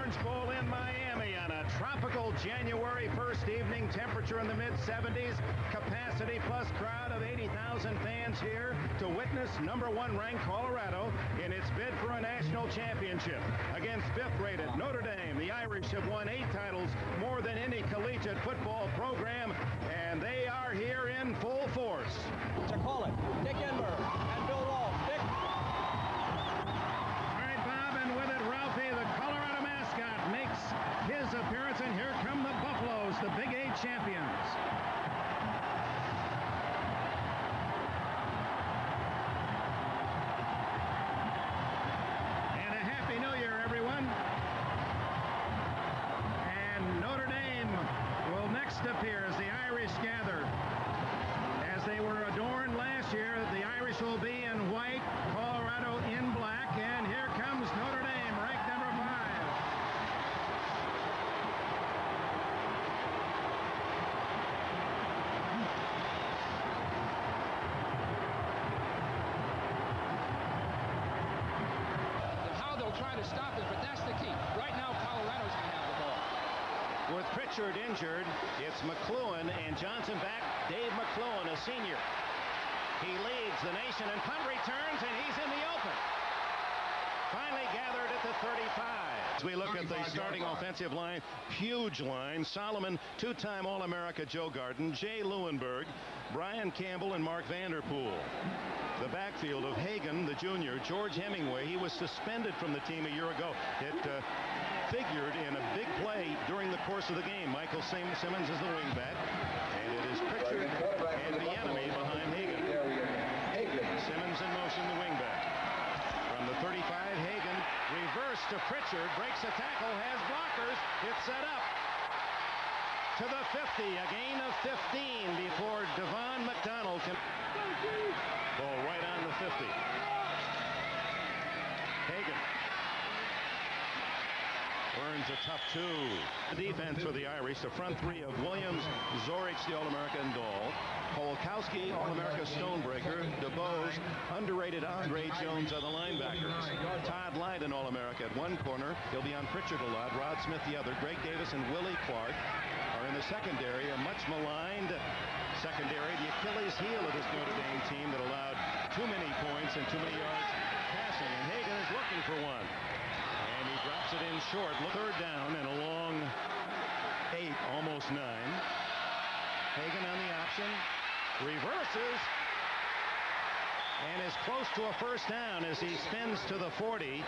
Orange Bowl in Miami on a tropical January 1st evening. Temperature in the mid-70s. Capacity plus crowd of 80,000 fans here to witness #1 ranked Colorado in its bid for a national championship. Against 5th-rated Notre Dame, the Irish have won 8 titles, more than any collegiate football program, and they are here in full force. To call it, Dick Enberg and Bill Walsh. Dick. All right, Bob, and with it, Ralphie, the Colorado mascot, makes his appearance, and here come the Buffaloes, the Big 8 champions. And a Happy New Year, everyone. And Notre Dame will next appear as the Irish gather. As they were adorned last year, the Irish will be in white, Colorado in black, and here comes Notre Dame, ranked number 5. How they'll try to stop it, but that's the key. Right now, Colorado's going to have the ball. With Pritchard injured, it's McLuhan and Johnson back. Dave McLuhan, a senior. He leads the nation and punt returns, and he's in the open. Finally gathered at the 35. As we look at the starting offensive line, huge line. Solomon, 2-time All-America Joe Garden, Jay Lewinberg, Brian Campbell, and Mark Vanderpool. The backfield of Hagan, the junior, George Hemingway. He was suspended from the team a year ago. It figured in a big play during the course of the game. Michael Simmons is the wingback, and it is Pritchard and the enemy behind Hagan. Simmons in motion, the wingback. From the 35, Hagan, reverse to Pritchard, breaks a tackle, has blockers, it's set up. To the 50, a gain of 15 before Devon McDonald can... Ball right on the 50. Hagan. Burns a tough 2. The defense for the Irish, the front 3 of Williams, Zorich, the All-America, and Dahl. Polkowski, All-America, Stonebreaker. DeVold, underrated Andre Jones are the linebackers. Todd Light, an All-America at one corner. He'll be on Pritchard a lot. Rod Smith the other. Greg Davis and Willie Clark are in the secondary, a much maligned secondary. The Achilles heel of this Notre Dame team that allowed too many points and too many yards passing. And Hagan is looking for one. And he drops it in short. Look, 3rd down and a long 8, almost 9. Hagan on the option. Reverses. And is close to a 1st down as he spins to the 40.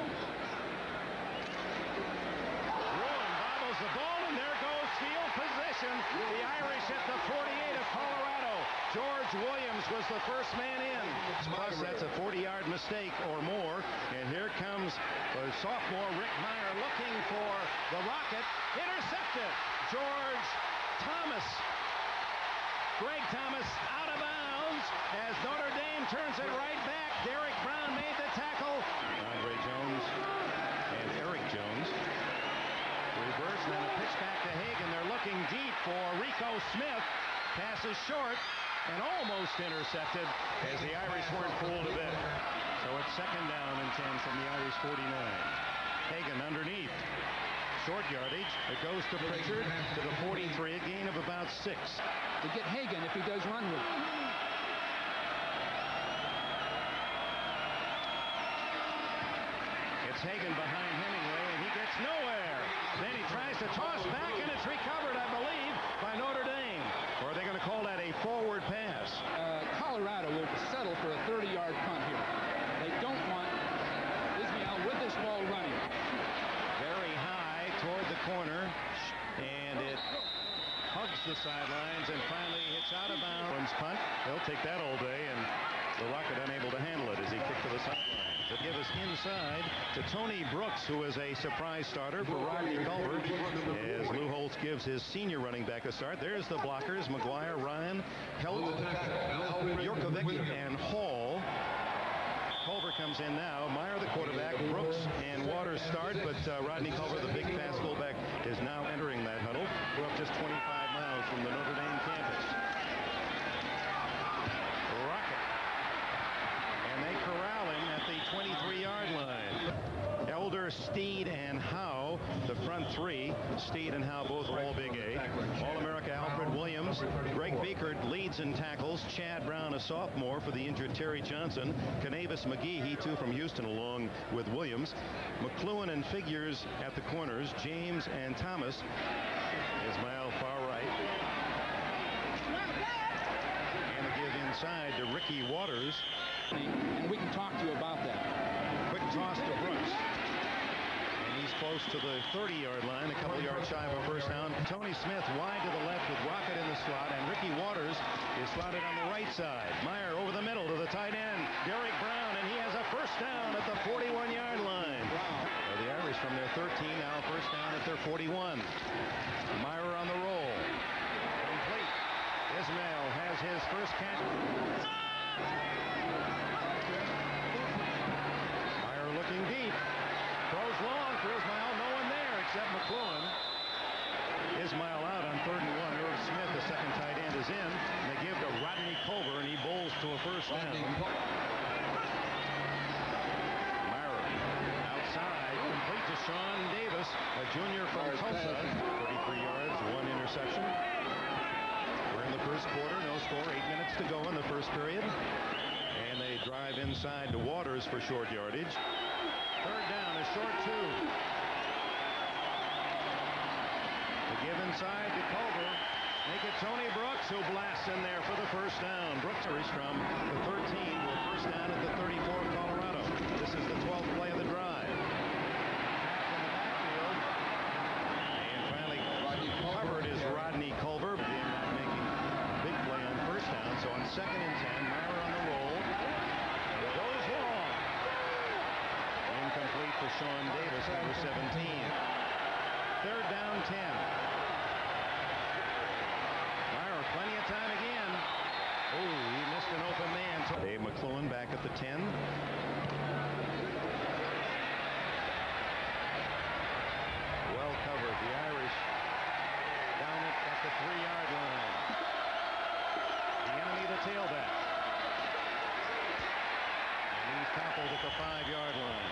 Ruin bobbles the ball, and there goes field position. The Irish at the 48 of Colorado. George Williams was the first man in. Plus, that's a 40-yard mistake or more. And here comes the sophomore Rick Meyer looking for the rocket. Intercepted. George Thomas. Greg Thomas out of bounds as Notre Dame turns it right back. Derek Brown made the tackle. Andre Jones and Eric Jones. Reverse, and then a pitch back to Hagan. They're looking deep for Rico Smith. Passes short and almost intercepted as the Irish weren't fooled a bit. So it's 2nd down and 10 from the Irish 49. Hagan underneath. Short yardage. It goes to Pritchard to the 43, a gain of about 6. To get Hagan if he does run with it. It's Hagan behind Hemingway, and he gets nowhere. Then he tries to toss back, and it's recovered, I believe, by Notre Dame. Or are they going to call that a forward pass? Colorado will settle for a 30-yard punt here. They don't want Ismail with this ball running. Very high toward the corner, and it hugs the sidelines and finally hits out of bounds. Punt. They'll take that all day, and the Rocket unable to handle it as he kicked to the sideline. To give us inside to Tony Brooks, who is a surprise starter for Rodney Culver, as Lou Holtz gives his senior running back a start. There's the blockers: McGuire, Ryan, Jorkovic, and Hall. Culver comes in now. Meyer, the quarterback, Brooks and Waters start, but Rodney Culver, the big fast fullback, is now entering that huddle. We're up just 25 miles from the Notre Dame campus. Rocket. And they corral him at the 23-yard line. Elder, Steed, and Howe 3. Steed and Howe both all Big A. All-America Alfred Williams. Greg Beekert leads in tackles. Chad Brown, a sophomore, for the injured Terry Johnson. Canavis McGee, he too from Houston, along with Williams. McLuhan and figures at the corners. James and Thomas. Ismail far right. And the give inside to Ricky Waters. And we can talk to you about that. Quick toss to Brooks. He's close to the 30-yard line, a couple yards shy of a first down. Tony Smith wide to the left with Rocket in the slot, and Ricky Waters is slotted on the right side. Meyer over the middle to the tight end, Derek Brown, and he has a first down at the 41-yard line. The Irish from their 13 now first down at their 41. Meyer on the roll. Complete. Ismail has his first catch. Meyer looking deep. Throws long for Ismail. No one there except McLuhan. Ismail out on 3rd and 1. Irv Smith, the second tight end, is in. And they give to Rodney Culver, and he bowls to a first down. Myra outside, complete to Sean Davis, a junior from Tulsa. 33 yards, 1 interception. We're in the first quarter. No score. 8 minutes to go in the first period. And they drive inside to Waters for short yardage. 3rd down, a short 2. The give inside to Culver. Make it Tony Brooks, who blasts in there for the first down. Brooks is from the 13 to a first down at the 34 of Colorado. This is the 12th play of the drive. Back in the backfield. And finally covered is Rodney Culver. Again, not making a big play on first down. So on 2nd and 10, Meyer on the roll. It goes long. Incomplete for Sean Davis, number 17. 3rd down, 10. Meyer, plenty of time again. Oh, he missed an open man. Dave McLuhan back at the 10. Well covered. The Irish down it at the 3-yard line. The enemy, the tailback. And he's tackled at the 5-yard line.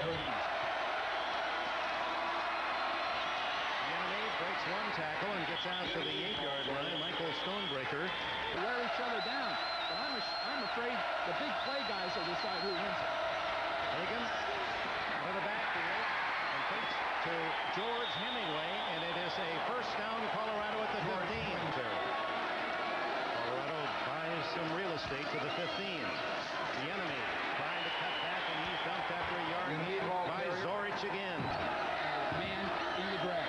Breaks one tackle and gets out to the 8-yard line. Michael Stonebreaker. Wear each other down. But I'm afraid the big play guys will decide who wins it. Hagan out of the backfield and takes to George Hemingway, and it is a first down Colorado at the 15. Colorado buys some real estate to the 15. The enemy trying to cut back, and he's dumped after a yard by Zorich again. Man in the grab.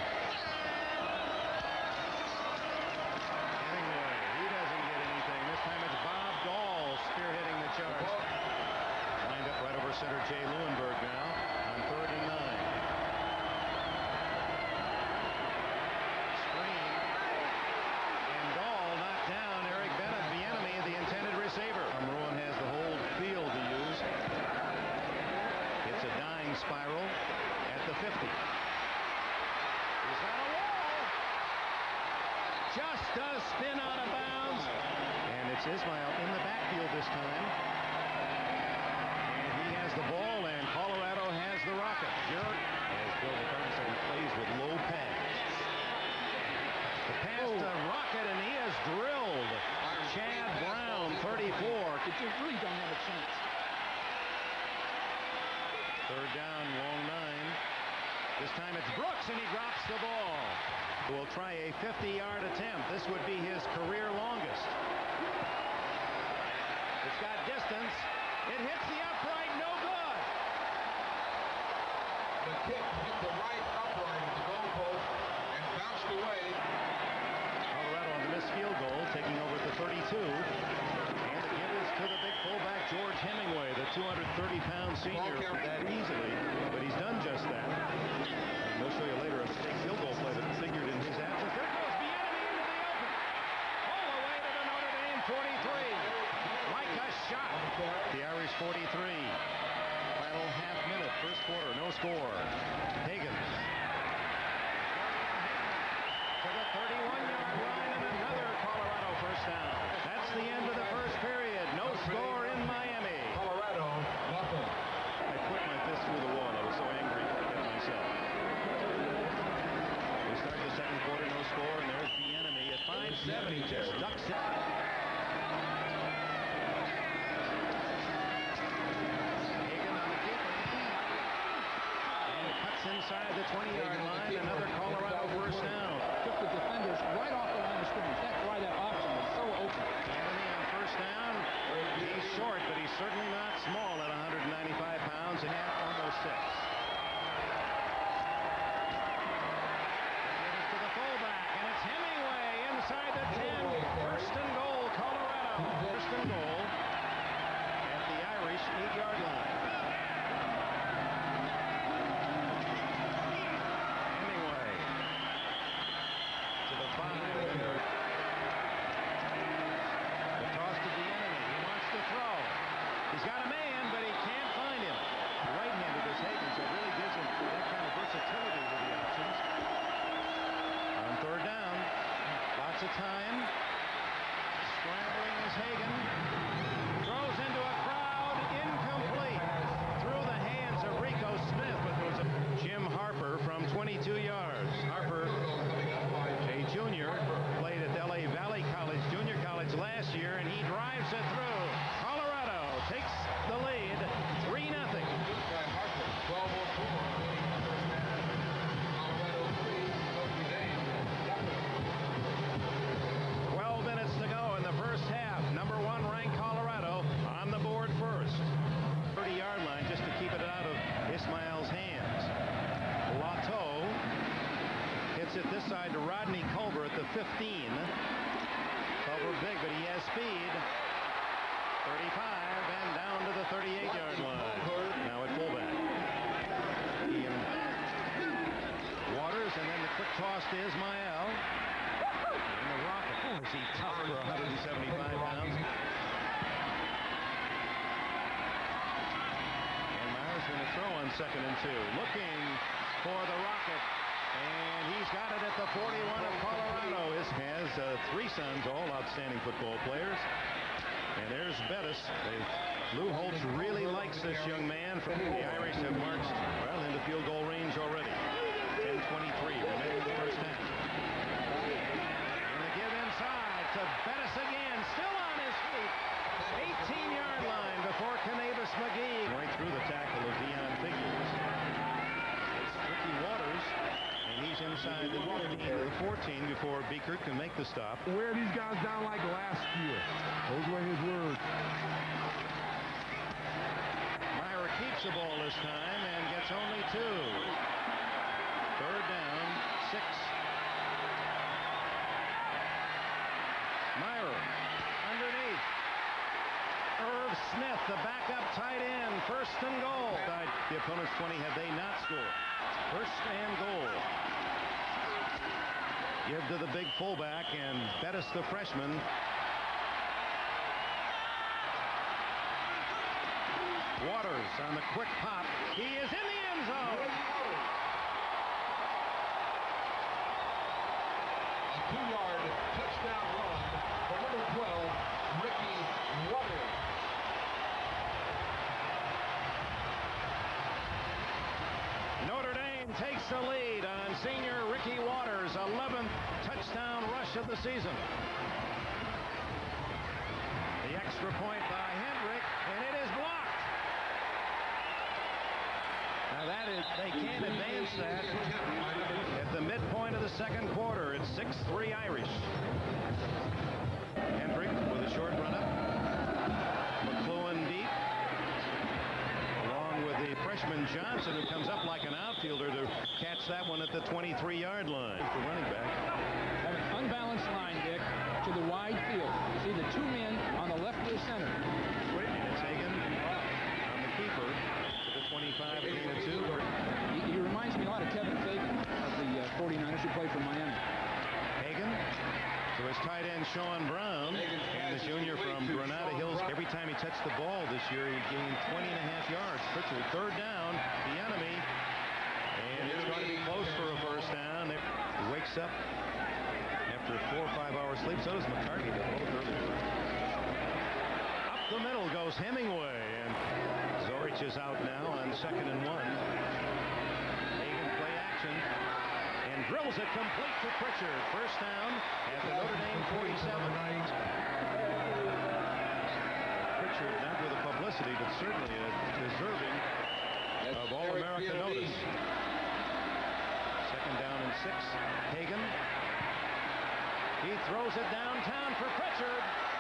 Center Jay Lewinberg now on 3rd and 9. Screen. And Dahl knocked down Eric Bennett, the enemy, the intended receiver. Rowan has the whole field to use. It's a dying spiral at the 50. He's on a wall. Just does spin out of bounds. And it's Ismail in the backfield this time. The ball, and Colorado has the rocket. Garrett, as Bill McCartney said, he plays with low pads. The pass to Rocket, and he has drilled Chad Brown, 34. But you really don't have a chance. 3rd down, long 9. This time it's Brooks, and he drops the ball. We'll try a 50-yard attempt. This would be his career longest. It's got distance. It hits the upright, no good. The kick hit the right upright of the goalpost and bounced away. Colorado on the missed field goal, taking over at the 32. And the give is to the big fullback, George Hemingway, the 230-pound senior, that easily. But he's done just that. And we'll show you later a big field goal play that figured in his absence. There goes the enemy into the open. All the way to the Notre Dame 43. Like a shot. The Irish 43. Final half minute, first quarter, no score. Higgins. To the 31-yard line and another Colorado first down. That's the end of the first period. No score in Miami. Colorado, nothing. I put my fist through the wall. I was so angry at myself. he just ducks it. Hagan on the keeper. And cuts inside the 20-yard line. Another Colorado first down. Took the defenders right off the line of scrimmage. That's why that option was so open. Kennedy on first down. He's short, but he's certainly not small at 195 pounds and almost 6. To the fullback, and it's Hemingway inside the 10. First and goal, Colorado. First and goal at the Irish 8-yard line. Hemingway to the 5. The toss to the enemy. He wants to throw. He's got a man, but he can't find him. Right-handed is Hagan, so it really gives him that kind of versatility with the options. On third down, lots of time. Scrambling is Hagan. Throws into a crowd, incomplete. Through the hands of Rico Smith, but there was a Jim Harper from 22 yards. Harper, a junior, played at LA Valley College, junior college last year, and he drives it through. Colorado takes the lead, 3-0. 12 minutes to go in the first half. Number 1 ranked Colorado on the board first. 30-yard line just to keep it out of Ismail's hands. Lato hits it this side to Rodney Culver at the 15. Culver big, but he has speed. 35 and down to the 38-yard line. Now at fullback. Ian Waters, and then the quick toss to Ismail. And the rocket. Oh, is he tough for 175 pounds? And Myers going to throw on 2nd and 2. Looking for the rocket. And he's got it at the 41 of Colorado. This has 3 sons, all outstanding football players. And there's Bettis. Lou Holtz really likes this young man. The Irish have marched well into field goal range already. 10-23 remaining in the first half. And the give inside to Bettis again, still on his feet. 18-yard line before Canavis McGee. Right through the tackle of Dion Figures. It's Ricky Waters. And he's inside the 15 to the 14 before Beekert can make the stop. Wear these guys down like last year. Those were his words. Meyer keeps the ball this time and gets only 2. Third down, 6. Meyer underneath. Irv Smith, the backup tight end. First and goal. The opponent's 20 had they not scored. First and goal. Give to the big fullback, and Bettis, the freshman. Waters on the quick pop. He is in the end zone. A 2-yard touchdown run for number 12, Ricky Waters. Notre Dame takes the lead on senior Ricky Waters' 11th touchdown rush of the season. The extra point by Hendrick, and it is blocked. Now they can't advance that at the midpoint of the second quarter. It's 6-3 Irish. Hendrick with a short run-up. McClellan deep. Along with the freshman Johnson, who comes up like an outfielder to catch that one at the 23-yard line. The running back. Have an unbalanced line, Dick, to the wide field. You see the 2 men on the left of the center. And it's Hagan on the keeper to the 25, gain of 2. He reminds me a lot of Kevin Fagan of the 49ers who played for Miami. Hagan to his tight end Sean Brown, and the junior from Granada Hills. Every time he touched the ball this year, he gained 20.5 yards. Pritchard, third down, the enemy, and it's going to be close for a first down. He wakes up after 4 or 5 hours sleep. So does McCartney. They're both early. Up the middle goes Hemingway, and Zorich is out now on 2nd and 1. Hagan play action. and drills it complete to Pritchard. First down at the Notre Dame 47. Pritchard not with the publicity, but certainly deserving of All-American notice. Second down and 6. Hagan. He throws it downtown for Pritchard.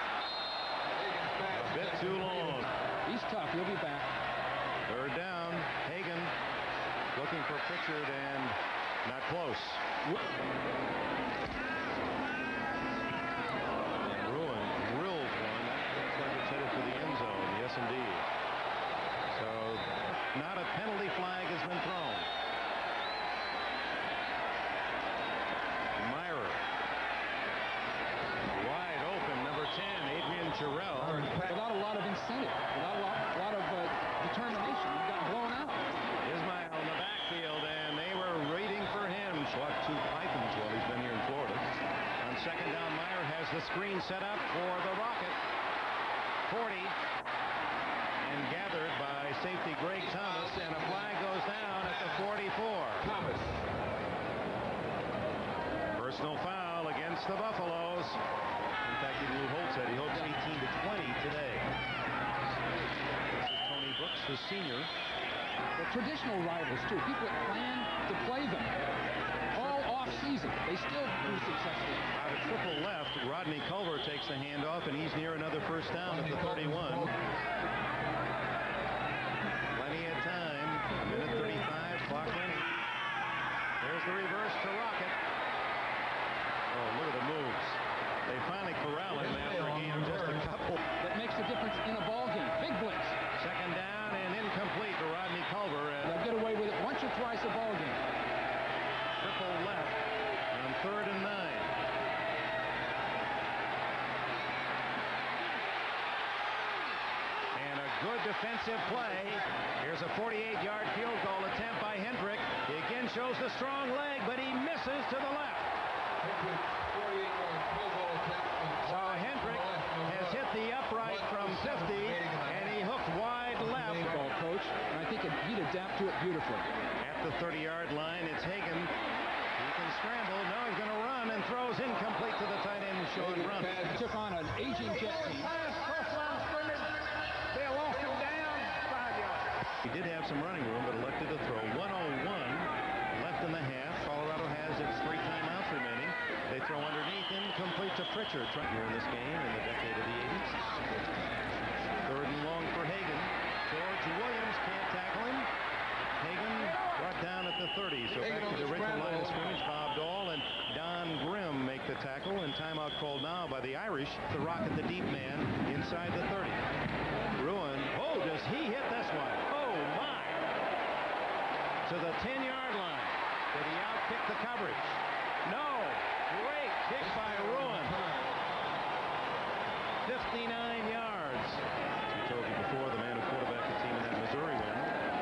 A bit too long. He's tough. He'll be back. Third down. Hagan looking for Pritchard and not close. And Ruin drills one. Looks like it's headed for the end zone. Yes, indeed. So not a penalty flag has been thrown. Myra. Wide open, number 10, Adrian Jarrell. Without a lot of incentive, without a lot of determination, he got blown out. Ismail in the backfield, and they were waiting for him. Shot 2 Pythons while he's been here in Florida. On second down, Meyer has the screen set up for the Rocket. 40. And gathered by safety Greg Thomas, and a flag goes down at the 44. Thomas. Personal foul against the Buffaloes. In fact, even Lou Holt said he hopes 18 to 20 today. This is Tony Brooks, the senior. The traditional rivals, too. People that plan to play them all off-season. They still do successfully. Out of triple left, Rodney Culver takes the handoff, and he's near another first down at the 31. Plenty of time. A minute 35, clock running. There's the reverse to Rocket. Oh, look at the moves. They finally corral him after a game of just a couple. That makes the difference in a ball game. Big blitz. Second down and incomplete to Rodney Culver. They'll get away with it once or twice a ball game. Triple left on 3rd and 9. And a good defensive play. Here's a 48-yard field goal attempt by Hendrick. He again shows the strong leg, but he misses to the left. So Hendrick has hit the upright from 50, and he hooked wide left. Ball coach, and I think he'd adapt to it beautifully. At the 30-yard line, it's Hagan. He can scramble. Now he's going to run and throws incomplete to the tight end, Sean Brunt. He took on an aging Jet team. They lost him down 5 yards. He did have some running room, but elected to throw. 1:01 left in the half. Colorado has its 3 timeouts remaining. They throw underneath, incomplete to Pritchard. Here in this game in the decade of the 80s. 3rd and long for Hagan. George Williams can't tackle him. Hagan brought down at the 30. So back to the original line of scrimmage. Bob Dahl and Don Grimm make the tackle, and timeout called now by the Irish. The Rocket, the deep man, inside the 30. Ruin. Oh, does he hit this one? Oh, my. To the 10-yard line. Did he outkick the coverage? No. Great kick by Ruin. 59 yards. As we told you before, the man who quarterbacked the team in that Missouri win.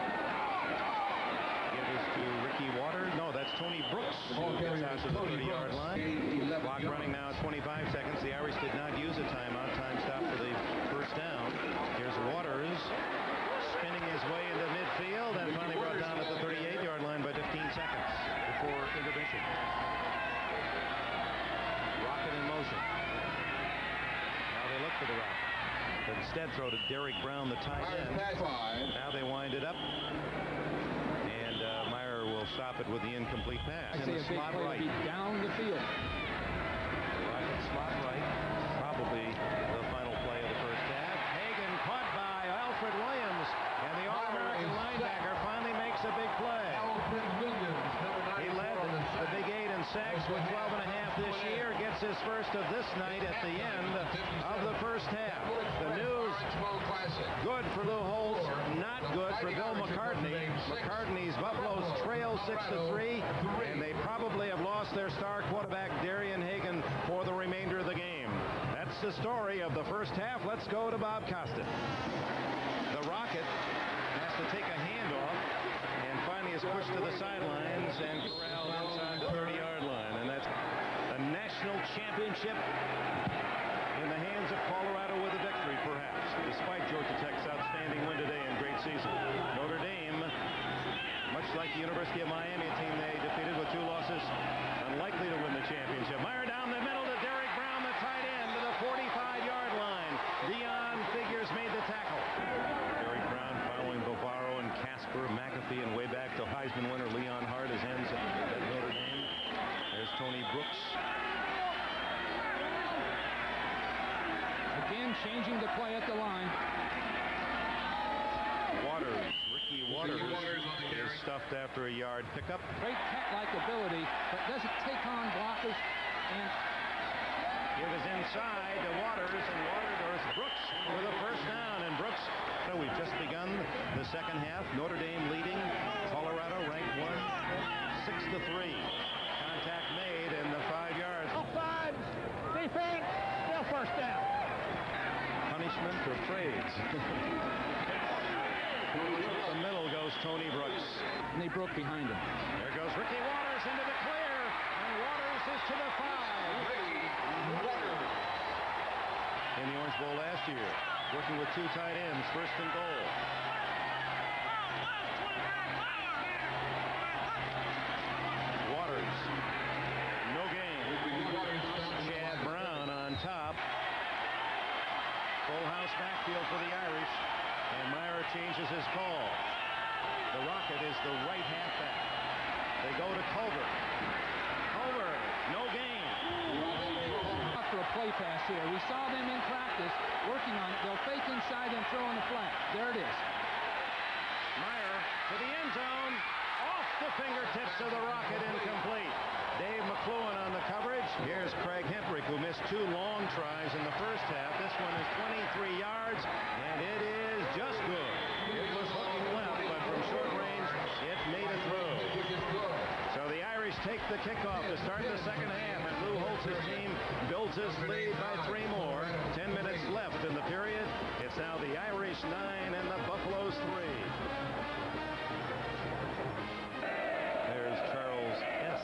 Give this to Ricky Waters. No, that's Tony Brooks. Who gets out to the 30-yard line. Clock running now at 25 seconds. The Irish did not use a timeout. Time stop for the first down. Here's Waters spinning his way into midfield and finally brought down at the 38-yard line by 15 seconds before intervention. Rocket in motion. Now they look for the Rocket. But instead throw to Derek Brown, the tight end. Now they wind it up. And Meyer will stop it with the incomplete pass. I say a big play right. Be down the field. Rocket slot right. Probably the final play of the first half. Hagan caught by Alfred Williams. And the All-American linebacker finally makes a big play. He led the Big 8 in sacks with 12 and a half this year. Gets his first of this night at the end of the first half. The news, good for Lou Holt, not good for Bill McCartney. McCartney's Buffaloes trail 6-3, and they probably have lost their star quarterback, Darian Hagan, for the remainder of the game. That's the story of the first half. Let's go to Bob Costin. The Rocket has to take a handoff and finally is pushed to the sidelines and corralled inside the 30-yard line. And that's a national championship in the hands of Colorado with a victory, perhaps, despite Georgia Tech's outstanding win today and great season. Notre Dame, much like the University University of Miami, a team they defeated with 2 losses, unlikely to win the championship. Meyer down the middle to Derek Brown, the tight end, to the 45-yard line. Dion Figures made the tackle. Derek Brown following Bavaro and Casper, McAfee, and way back to Heisman winner Leon Hart as ends at Notre Dame. There's Tony Brooks. Again, changing the play at the line. Ricky Waters is stuffed after a yard pickup. Great cat-like ability, but doesn't take on blockers. And Give is inside to Waters, and Waters Brooks with a first down. And Brooks, so we've just begun the second half. Notre Dame leading. Colorado ranked 1, 6-3. Contact made in the 5 yards. Offside. Defense. Still first down. Punishment or praise. The middle goes Tony Brooks. and they broke behind him. There goes Ricky Waters into the clear, and Waters is to the 5. In the Orange Bowl last year, working with 2 tight ends, first and goal. Waters, no gain. Chad Brown on top. Full house backfield for the Irish, and Meyer changes his call. The Rocket is the right halfback. They go to Culver. Culver, no gain. For a play pass here. We saw them in practice working on it. They'll fake inside and throw in the flat. There it is. Meyer to the end zone. Off the fingertips of the Rocket, incomplete. Dave McCluen on the coverage. Here's Craig Hemprick, who missed 2 long tries in the first half. This one is 23 yards, and it is just good. It was hooking left, but from short range, it made a throw. So the Irish take the kickoff to start the second half, and Lou Holtz's team builds his lead by 3 more. 10 minutes left in the period. It's now the Irish 9 and the Buffaloes 3. There's Charles S.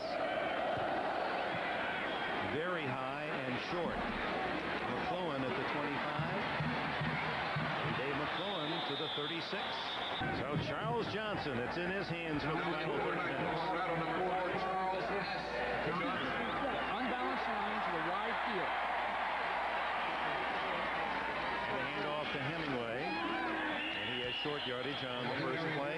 Very high and short. McCluen at the 25. And Dave McCluen to the 36. So Charles Johnson, it's in his hands for the final 30 minutes. Unbalanced line to the wide field. The handoff to Hemingway. And he has short yardage on the first play.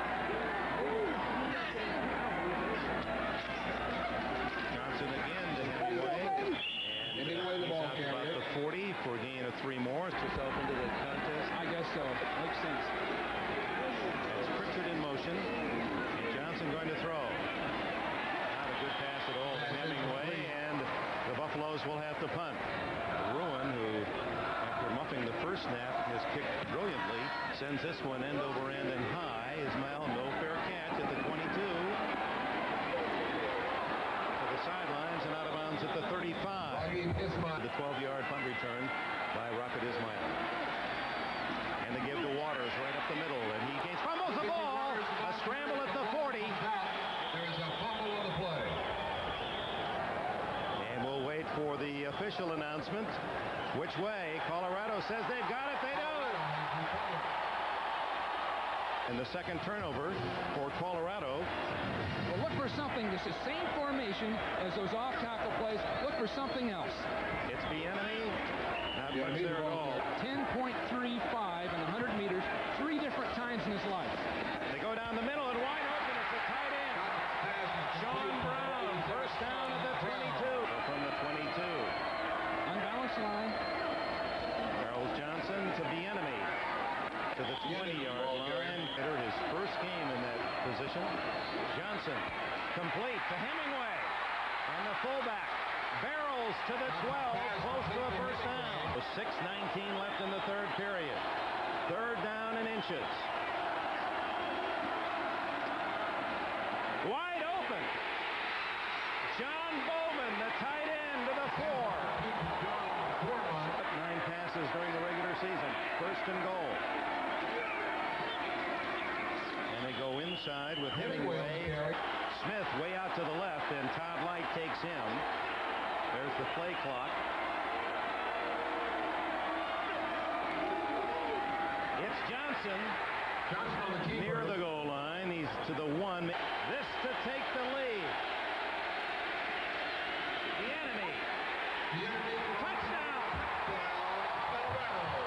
Johnson again to Hemingway. And he's out about the 40 for a gain of 3 more. Yourself into the contest. I guess so. Makes sense. It's Pritchard in motion. And Johnson going to throw. Not a good pass at all to Hemingway. And the Buffaloes will have to punt. Ruin, who after muffing the first snap has kicked brilliantly, sends this one end over end and high. Ismail, no fair catch at the 22. To the sidelines and out of bounds at the 35. The 12-yard punt return by Rocket Ismail. And they give to Waters right up the middle, and he gains, fumbles the ball. A scramble at the 40. There's a fumble on the play. And we'll wait for the official announcement. Which way? Colorado says they've got it. They do. And the second turnover for Colorado. Well, look for something. This is same formation as those off-tackle plays. Look for something else. It's Bieniemy. Not much there at all. 10.35 in 100 meters, 3 different times in his life. They go down the middle and wide open. It's a tight end. Sean Brown, first down at the 22. From the 22. Unbalanced line. Charles Johnson to Bieniemy. To the 20-yard line. His first game in that position. Johnson complete to Hemingway. And the fullback barrels to the 12, close to a first down. With 6:19 left in the third period. Third down and inches. Wide open. John Bowman, the tight end, to the 4. 9 passes during the regular season. First and goal. And they go inside with Hemingway. Smith way out to the left, and Todd Light takes him. There's the play clock. It's Johnson Johnson on the keeper. Near the goal line. He's to the 1. This to take the lead. The enemy. Touchdown. Colorado.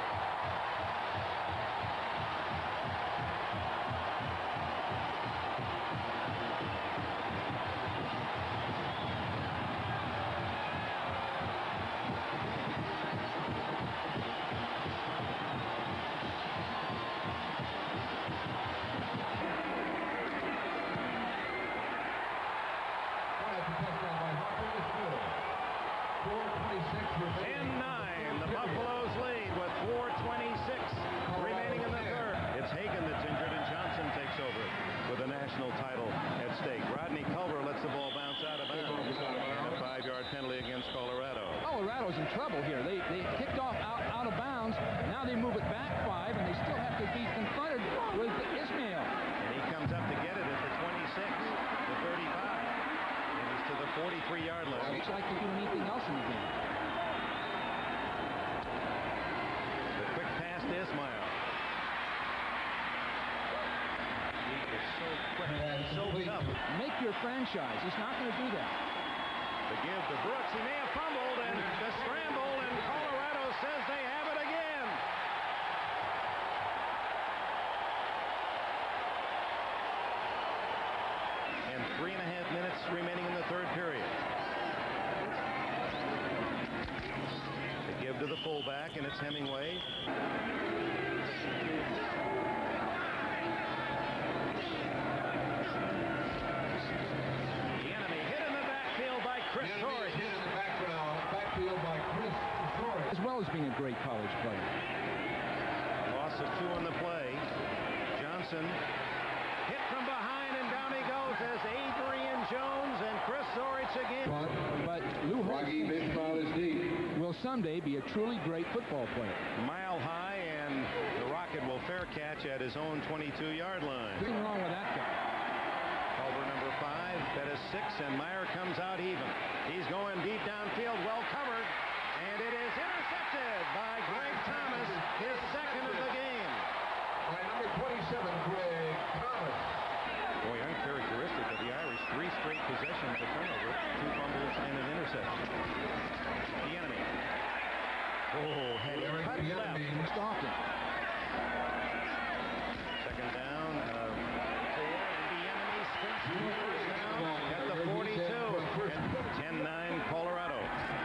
Touchdown by Harper is good. 4:26 remaining. 10-9. The Buffaloes lead with 4:26 remaining in the third. It's Hagan that's injured, and Johnson takes over with a national title at stake. Rodney Culver lets the ball bounce out of bounds. And a 5-yard penalty against Colorado. Colorado's in trouble here. They kicked off out of bounds. Now they move it back 5, and they still have to be confronted with Ismail. And he comes up to get it at the 26, the 35. And he's to the 43-yard line. Looks like they do anything else in the game. The quick pass to Ismail. He is so quick and so tough. Make your franchise. He's not going to do that. The give to Brooks. He may have fumbled, and the scramble, and Colorado says they have it again. And 3.5 minutes remaining in the third period. The give to the fullback, and it's Hemingway. The enemy hit in the backfield by Chris The enemy Torrey. is hit in the backfield by Chris Torrey. As well as being a great college player. Loss of 2 on the play. Johnson hit from behind, and down he goes as Adrian Jones and Chris Zorich again. But Lou Holtz will someday be a truly great football player. Mile high, and the Rocket will fair catch at his own 22-yard line. Nothing wrong with that guy. Culver number 5, Bettis 6, and Meyer comes out even. He's going deep downfield, well covered, and it is intercepted by Greg Thomas, his second of the game. By number 27, Greg Thomas. Boy, uncharacteristic of the Irish. 3 straight possessions of turnover, 2 fumbles and an interception. The enemy. Oh, had he cut left. Most often. Second down, 4, and the enemy sprints to the first down at the 42. And 10-9 Colorado.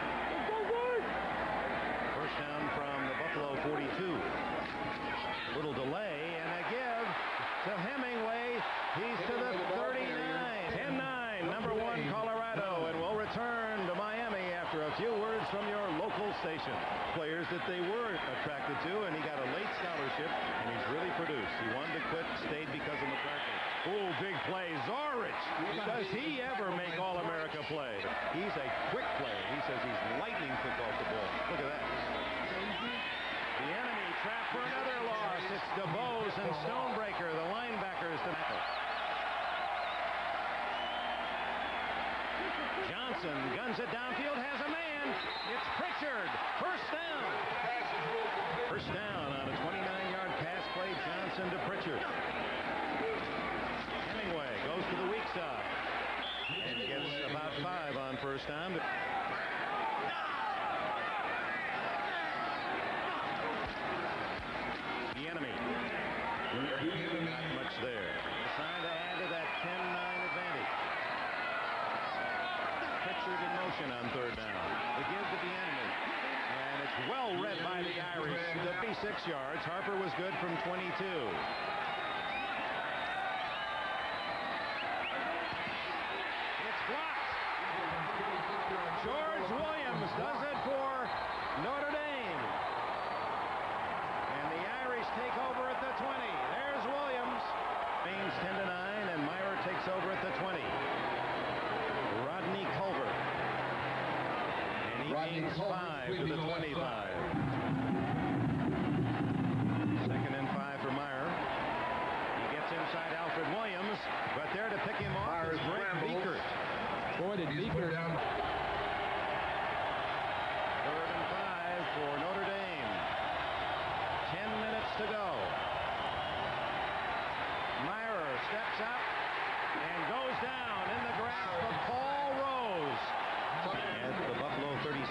First down from the Buffalo 42. Little delay, and a give to Hemingway. He's to the 39. 10-9, number 1 Colorado, and we'll return to Miami after a few words from your local station. Players that they were attracted to, and he got a late scholarship, and he's really produced. He wanted to quit, stayed because of McCartney. Oh, big play, Zorich. Does he ever make All-America play? He's a quick player. He says he's lightning quick off the ball. Look at that. The enemy trapped for another loss. It's DeVold and Stonebreaker, the linebackers to tackle. Johnson guns it downfield, has a man. It's Pritchard. First down. First down on a 29-yard pass play. Johnson to Pritchard. Hemingway goes to the weak side and gets about 5 on first down. The enemy. Not much there. Trying to add to that 10-9 advantage. Pritchard in motion on third down. The give to the enemy. And it's well read by the Irish. The 36 yards. Harper was good from 22. It's blocked. George Williams does it for Notre Dame. And the Irish take over at the 20. There's Williams. Means 10-9, and Meyer takes over at the 20. Rodney Culver. And he gains 5 to the 25. Second and 5 for Meyer. He gets inside Alfred Williams, but there to pick him off is Brent Beekert. Boy, did Beekert. Third and 5 for Notre Dame. 10 minutes to go. up and goes down in the grasp of Paul Rose. And the Buffalo 37.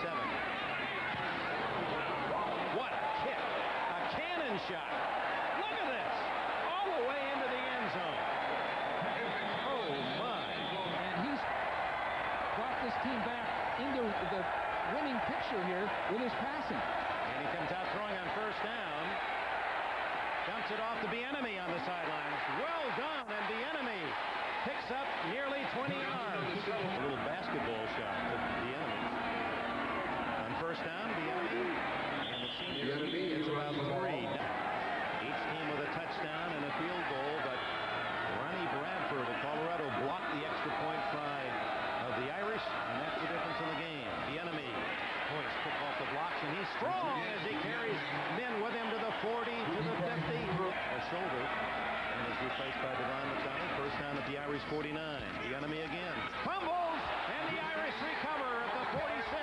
What a kick. A cannon shot. Look at this. All the way into the end zone. Oh, my. And he's brought this team back into the winning picture here with his passing. And he comes out throwing on first down. Dumps it off to Bieniemy on the sidelines. Well done, and Bieniemy picks up nearly 20 yards. A little basketball shot to Bieniemy. On first down, Bieniemy and the senior gets about 3. Each team with a touchdown and a field goal, but Ronnie Bradford of Colorado blocked the extra point try of the Irish, and that's the difference in the game. Bieniemy points, pick off the blocks, and he's strong as he carries men with him to the 40, to the 50. A shoulder, and is replaced by DeVold. First down at the Irish 49. Bieniemy again. Fumbles, and the Irish recover at the 46.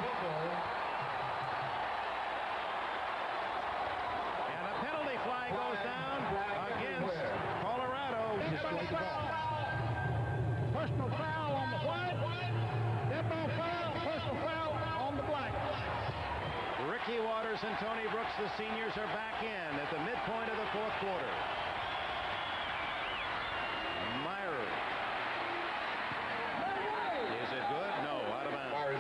And a penalty flag goes down against Colorado. Destroyed the ball. Personal foul on the white. Dead ball foul. Personal foul on the black. Ricky Waters and Tony Brooks, the seniors, are back in at the midpoint of the fourth quarter. Meyer. Is it good? No, out of bounds.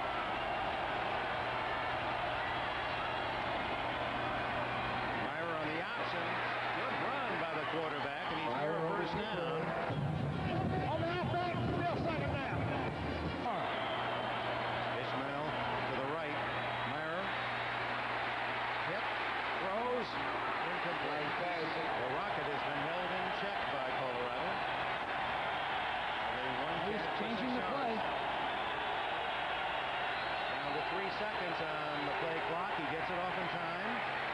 Meyer on the option. Good run by the quarterback, and he's near a first down. On the halfback, still second down. Ishmael to the right. Meyer. Hit. Throws. Incomplete. The Rocket has been held in check by Colorado. He's changing the play. Down to 3 seconds on the play clock. He gets it off in time.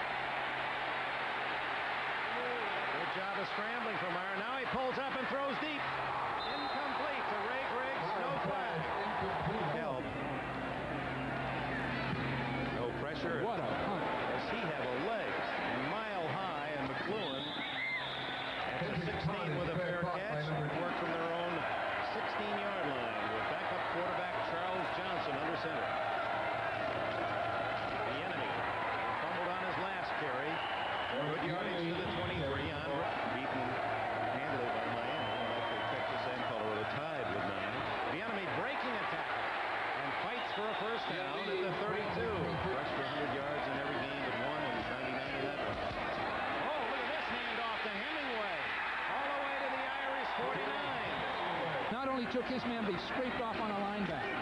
Good job of scrambling for Meyer. Now he pulls up and throws deep. Incomplete to Ray Griggs. No flag. Help. No pressure. What a punt. Does he have a leg mile high, and McClellan at the 16 with a fair catch. Work from their own 16-yard line with backup quarterback Charles Johnson under center. Bieniemy fumbled on his last carry. Good yardage to the 23 on beaten handily by Miami. Texas and Colorado tied with 9. Bieniemy breaking a tackle and fights for a first down at the 32. Rushed for 100 yards in every game but one, and 99 in that one. Oh, look at this handoff to Hemingway. All the way to the Irish 49. Not only took his man, but he scraped off on a linebacker.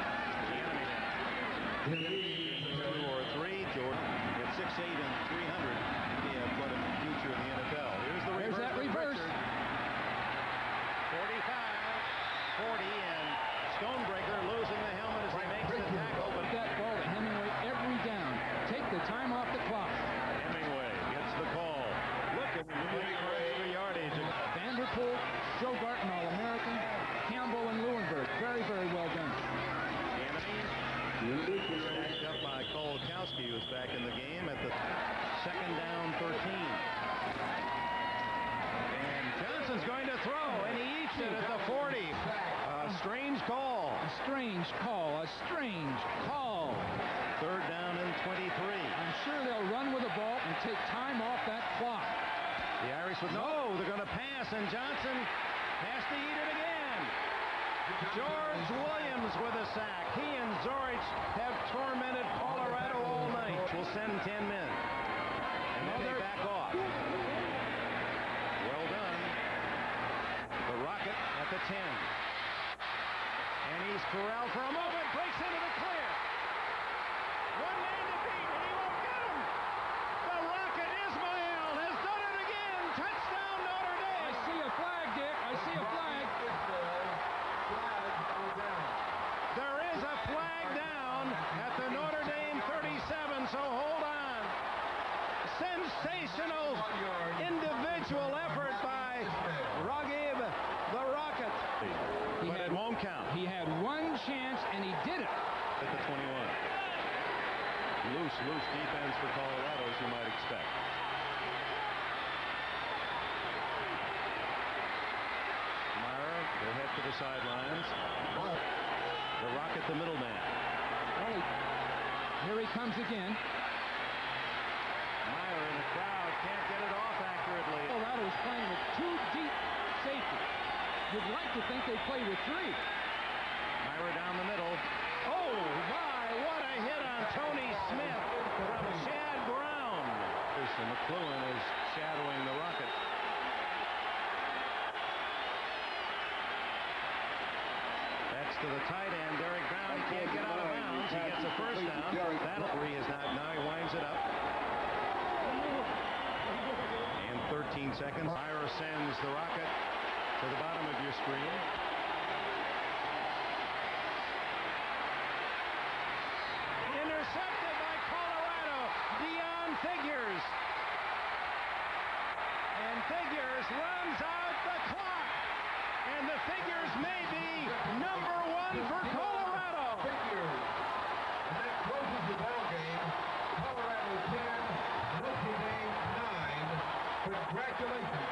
Bieniemy 2 or 3. Jordan at 6'8" and 300. He had quite a future in the NFL. Here's the reverse. There's that reverse. 45, 40, and Stonebreaker losing the helmet as he makes the tackle. But That ball to Hemingway every down. Take the time off the clock. Hemingway gets the call. Look at the extra yardage. Vanderpool, Joe Garton, All-American, Campbell and Lewinberg. Very, very well done. Bieniemy stacked up by Kolakowski, who's back in the game at the second down 13. And Johnson's going to throw, and he eats it at the 40. A strange call. A strange call. A strange call. Third down and 23. I'm sure they'll run with the ball and take time off that clock. The Irish would know they're going to pass, and Johnson has to eat it again. George Williams with a sack. He and Zorich have tormented Colorado all night. We'll send 10 men. And then they back off. Well done. The Rocket at the 10. And he's corralled for a moment. Breaks into the clear. One man to beat, and he won't get him. The Rocket Ismail has done it again. Touchdown Notre Dame. I see a flag, Dick. I see a flag. There is a flag down at the Notre Dame 37, so hold on. Sensational individual effort by Raghib the Rocket. But it won't count. He had one chance, and he did it. At the 21. Loose defense for Colorado, as you might expect. sidelines. The Rocket, the middleman. Well, here he comes again. Meyer in the crowd can't get it off accurately. Colorado is playing with 2 deep safeties. You'd like to think they play with 3. Meyer down the middle. Oh, my, what a hit on Tony Smith from Shad Brown. And McCluen is shadowing the Rocket. That's to the tight end, Derek Brown. He can't get out of bounds. He gets a first down. That'll three is not. Now he winds it up. And 13 seconds. Ira sends the Rocket to the bottom of your screen. Intercepted by Colorado. Dion Figures. And Figures runs out the clock. And the Figures may be number 1 for Colorado. Figures. And that closes the ball game. Colorado 10, Notre Dame 9. Congratulations.